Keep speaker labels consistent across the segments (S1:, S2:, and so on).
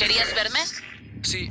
S1: ¿Querías verme?
S2: Sí.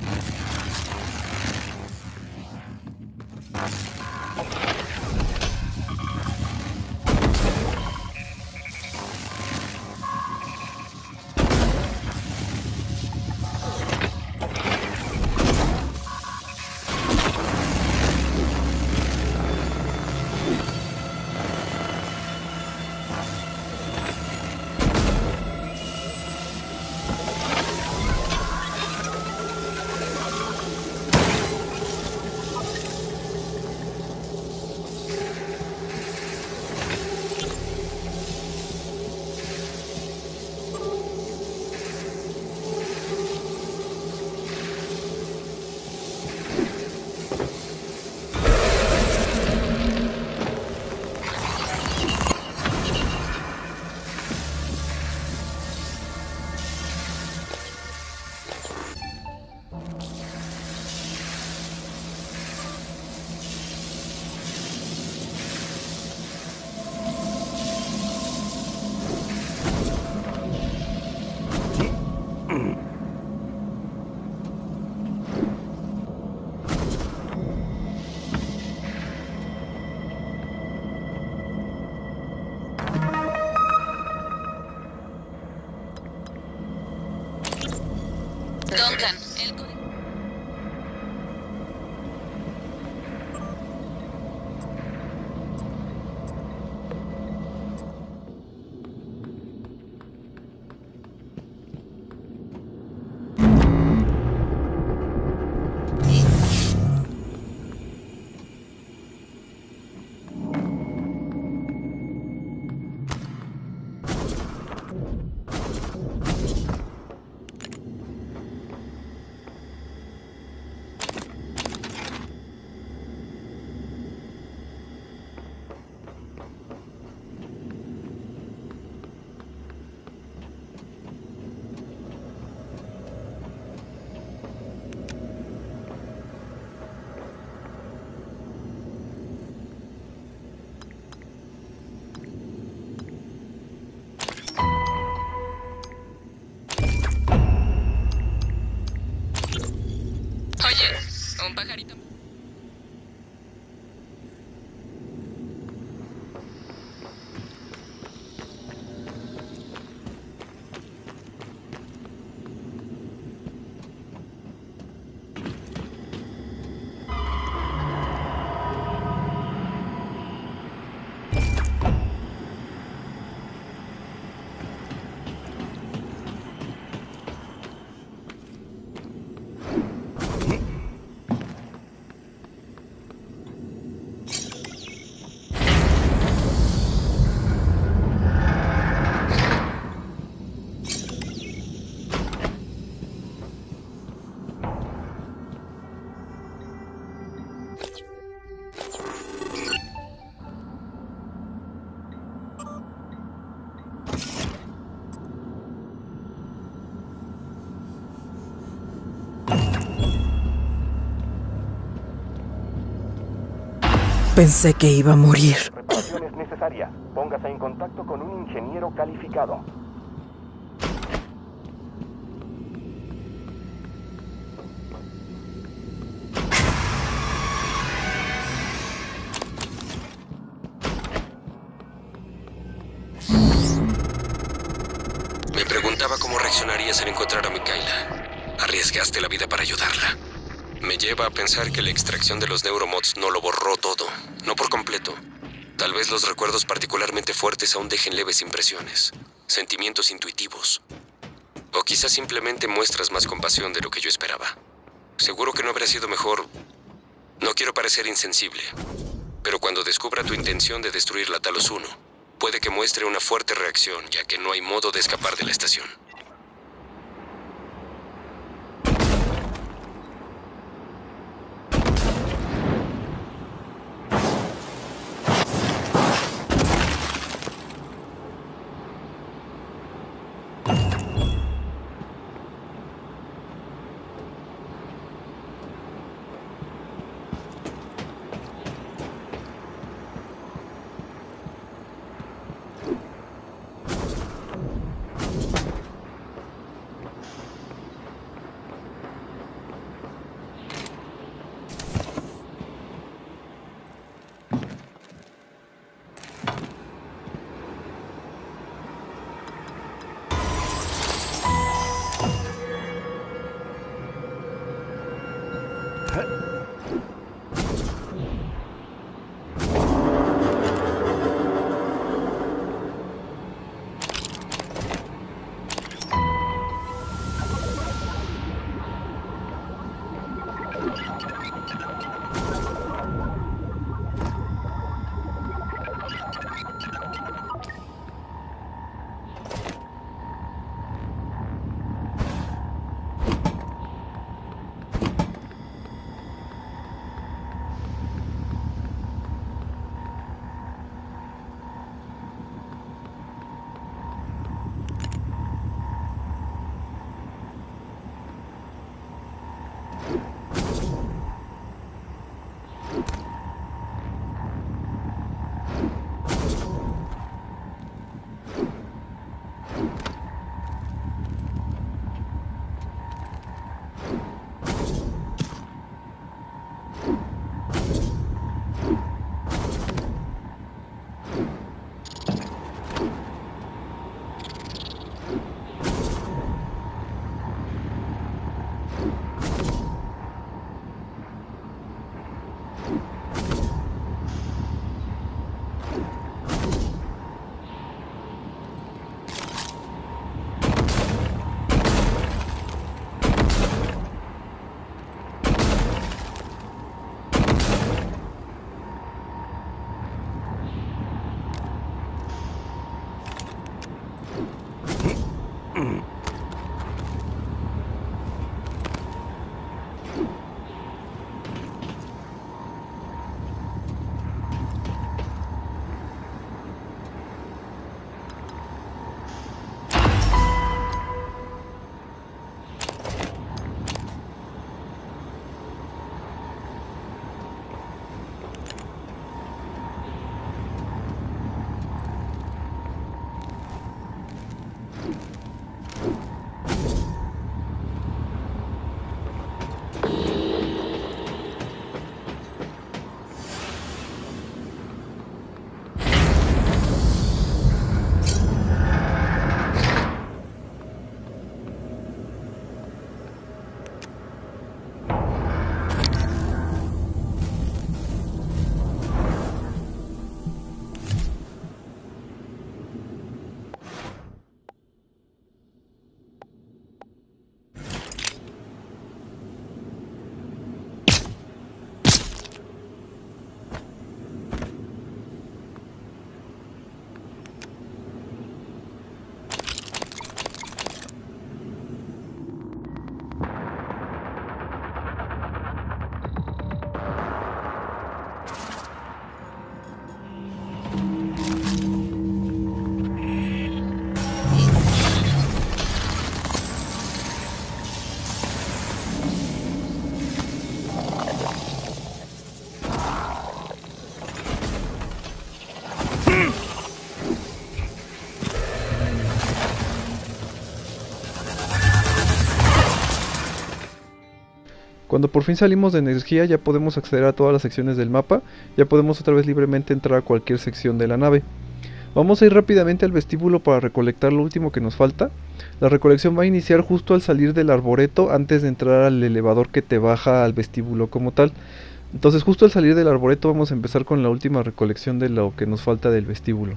S1: Duncan, oye, un pajarito.
S3: Pensé que iba a morir.
S4: Reparación es necesaria. Póngase en contacto con un ingeniero calificado.
S2: Me preguntaba cómo reaccionarías al encontrar a Mikaela. Arriesgaste la vida para ayudarla. Me lleva a pensar que la extracción de los neuromods no lo borró todo, no por completo. Tal vez los recuerdos particularmente fuertes aún dejen leves impresiones, sentimientos intuitivos. O quizás simplemente muestras más compasión de lo que yo esperaba. Seguro que no habría sido mejor. No quiero parecer insensible, pero cuando descubra tu intención de destruir la Talos 1, puede que muestre una fuerte reacción, ya que no hay modo de escapar de la estación.
S5: Cuando por fin salimos de energía ya podemos acceder a todas las secciones del mapa, ya podemos otra vez libremente entrar a cualquier sección de la nave. Vamos a ir rápidamente al vestíbulo para recolectar lo último que nos falta. La recolección va a iniciar justo al salir del arboreto antes de entrar al elevador que te baja al vestíbulo como tal. Entonces justo al salir del arboreto vamos a empezar con la última recolección de lo que nos falta del vestíbulo.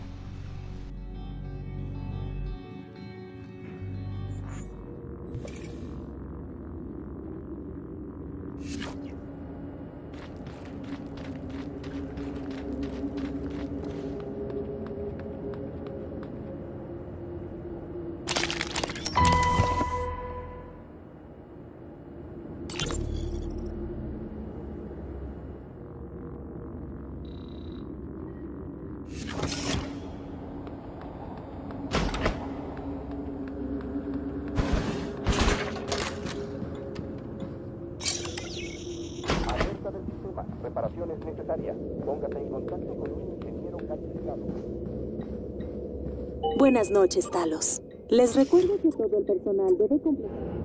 S4: Alerta del sistema. Reparaciones necesarias. Póngase en contacto con un ingeniero calificado.
S6: Buenas noches, Talos. Les recuerdo que todo el personal debe completar.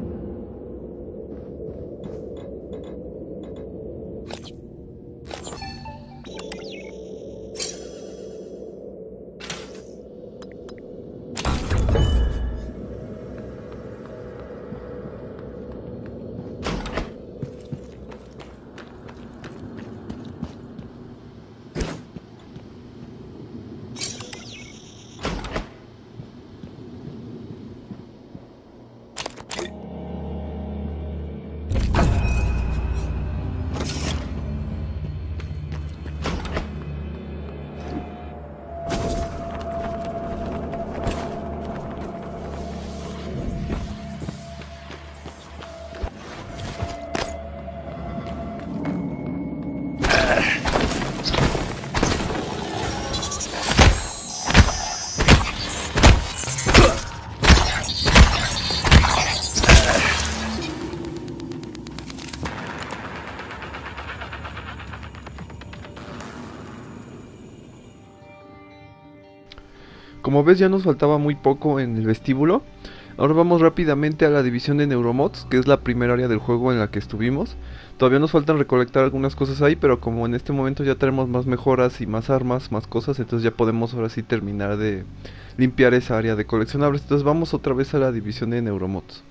S5: Como ves, ya nos faltaba muy poco en el vestíbulo. Ahora vamos rápidamente a la división de Neuromods, que es la primera área del juego en la que estuvimos. Todavía nos faltan recolectar algunas cosas ahí, pero como en este momento ya tenemos más mejoras y más armas, más cosas, entonces ya podemos ahora sí terminar de limpiar esa área de coleccionables. Entonces vamos otra vez a la división de Neuromods.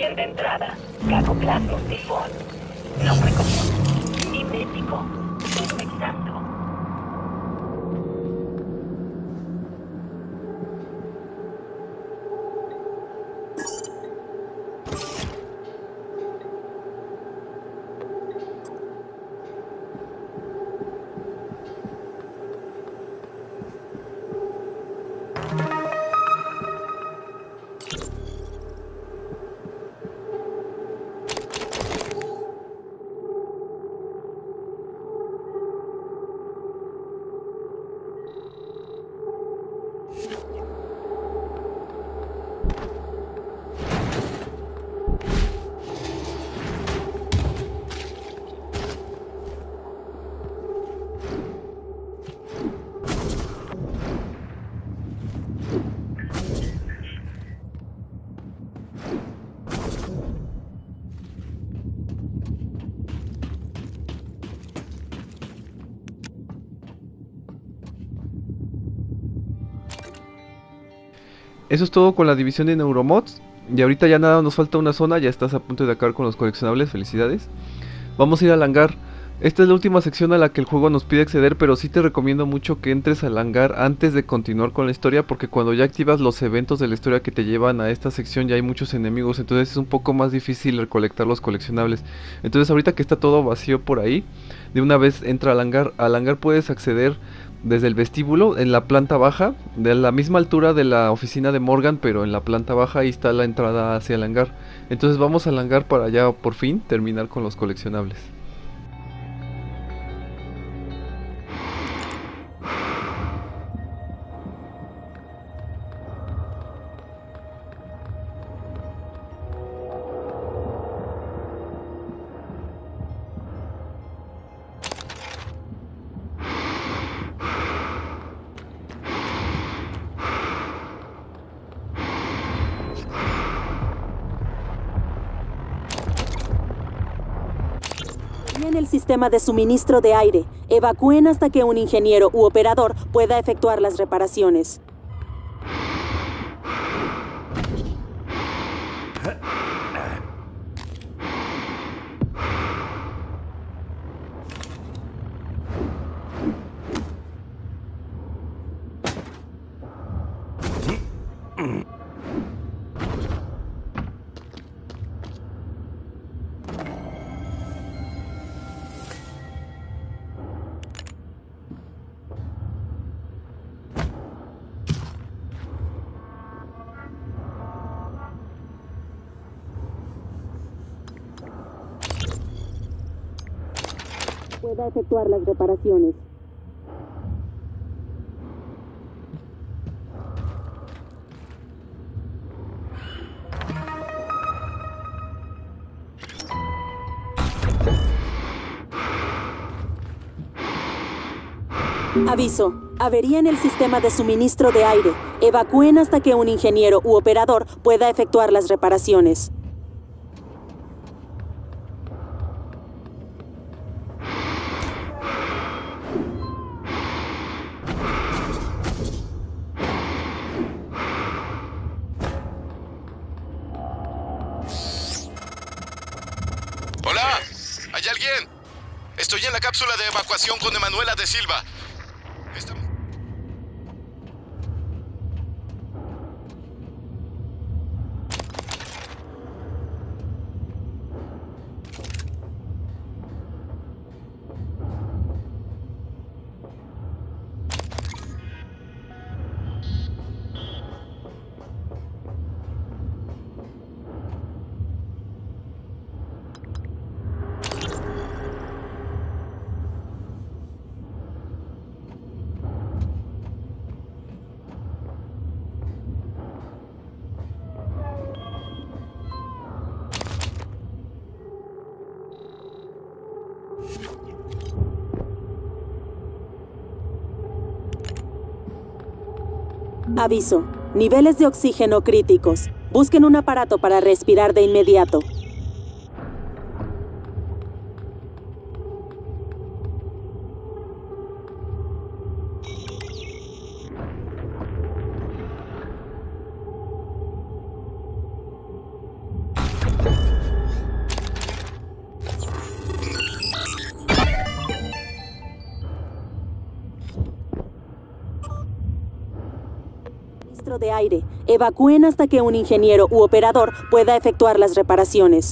S7: Orden de entrada. Cacoplasma tifón. Nombre común. Idéntico. Detectando.
S5: Eso es todo con la división de Neuromods. Y ahorita ya nada, nos falta una zona. Ya estás a punto de acabar con los coleccionables, felicidades. Vamos a ir al hangar. Esta es la última sección a la que el juego nos pide acceder, pero sí te recomiendo mucho que entres al hangar antes de continuar con la historia, porque cuando ya activas los eventos de la historia que te llevan a esta sección ya hay muchos enemigos, entonces es un poco más difícil recolectar los coleccionables. Entonces ahorita que está todo vacío por ahí, de una vez entra al hangar. Al hangar puedes acceder desde el vestíbulo, en la planta baja, de la misma altura de la oficina de Morgan, pero en la planta baja ahí está la entrada hacia el hangar. Entonces vamos al hangar para ya por fin terminar con los coleccionables.
S6: En el sistema de suministro de aire, evacúen hasta que un ingeniero u operador pueda efectuar las reparaciones. Pueda efectuar las reparaciones. Aviso. Avería en el sistema de suministro de aire. Evacúen hasta que un ingeniero u operador pueda efectuar las reparaciones.
S8: ¡Hola! ¿Hay alguien? Estoy en la cápsula de evacuación con Emanuela de Silva. Estamos...
S6: Aviso. Niveles de oxígeno críticos. Busquen un aparato para respirar de inmediato. Suministro de aire. Evacúen hasta que un ingeniero u operador pueda efectuar las reparaciones.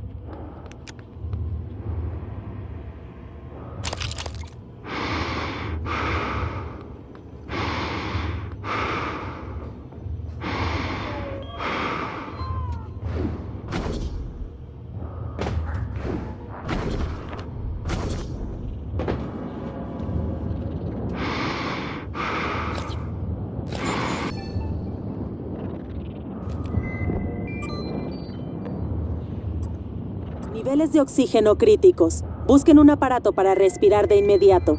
S6: Niveles de oxígeno críticos. Busquen un aparato para respirar de inmediato.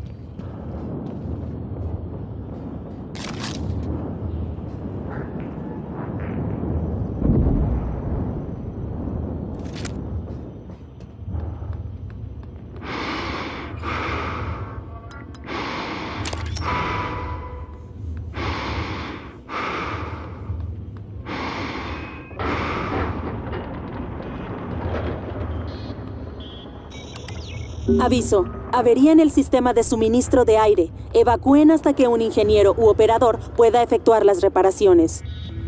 S6: Aviso. Avería en el sistema de suministro de aire. Evacúen hasta que un ingeniero u operador pueda efectuar las reparaciones.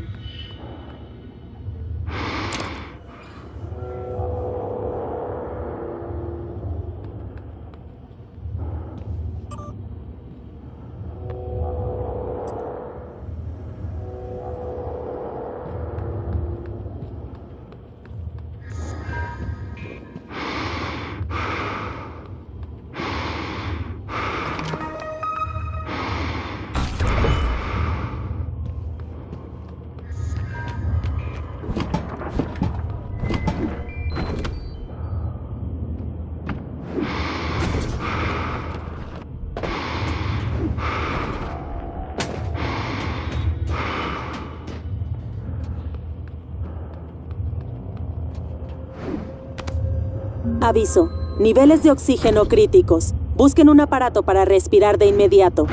S6: Aviso. Niveles de oxígeno críticos. Busquen un aparato para respirar de inmediato.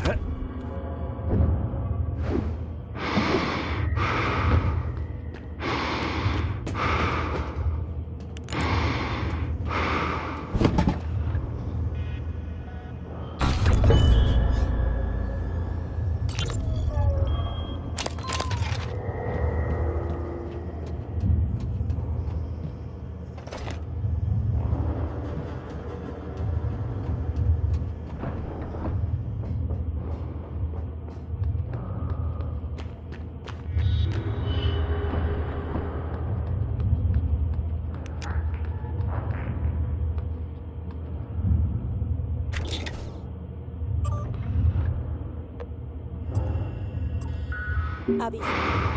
S6: Aviso.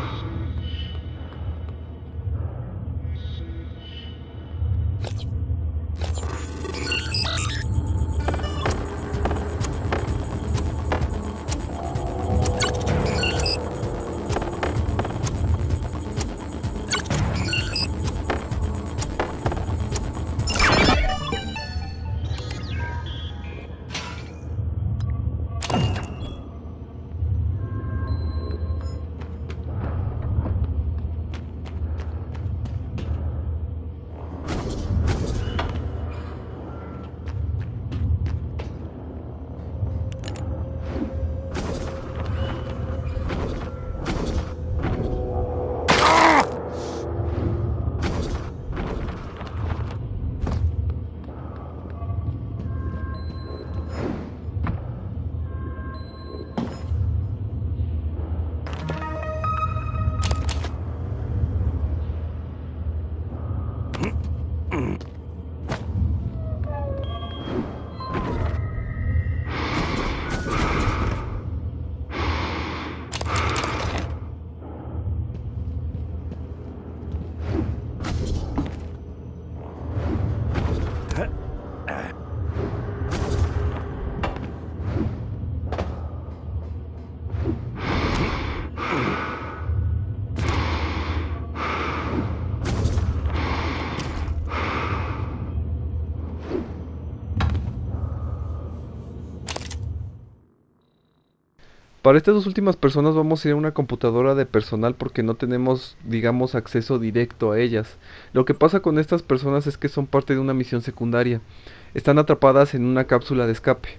S5: Para estas dos últimas personas vamos a ir a una computadora de personal porque no tenemos, digamos, acceso directo a ellas. Lo que pasa con estas personas es que son parte de una misión secundaria. Están atrapadas en una cápsula de escape.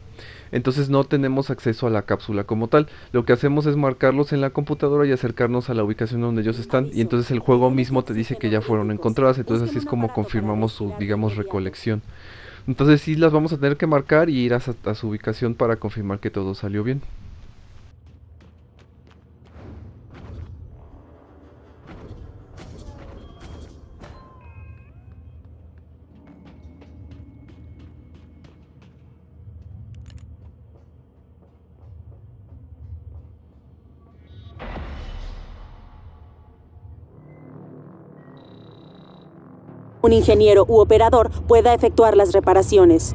S5: entonces no tenemos acceso a la cápsula como tal. Lo que hacemos es marcarlos en la computadora y acercarnos a la ubicación donde ellos están, y entonces el juego mismo te dice que ya fueron encontradas. Entonces así es como confirmamos su, digamos, recolección. Entonces sí las vamos a tener que marcar y ir a su ubicación para confirmar que todo salió bien.
S6: Un ingeniero u operador pueda efectuar las reparaciones.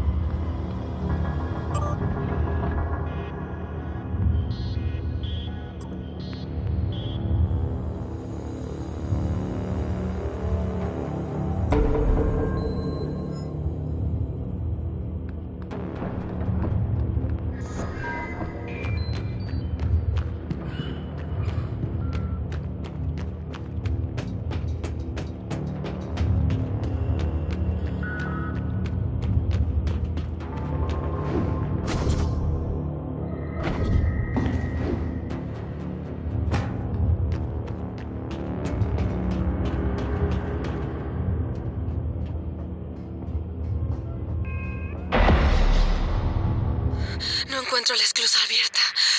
S1: No encuentro la esclusa abierta.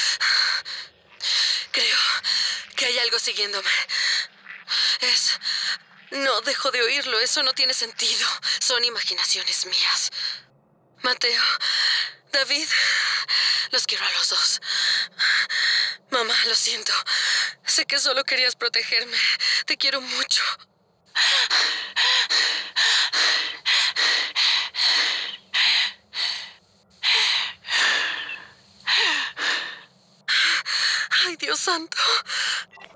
S1: Creo que hay algo siguiéndome. No dejo de oírlo. Eso no tiene sentido. Son imaginaciones mías. Mateo, David, los quiero a los dos. Mamá, lo siento. Sé que solo querías protegerme. Te quiero mucho. Ay, Dios santo.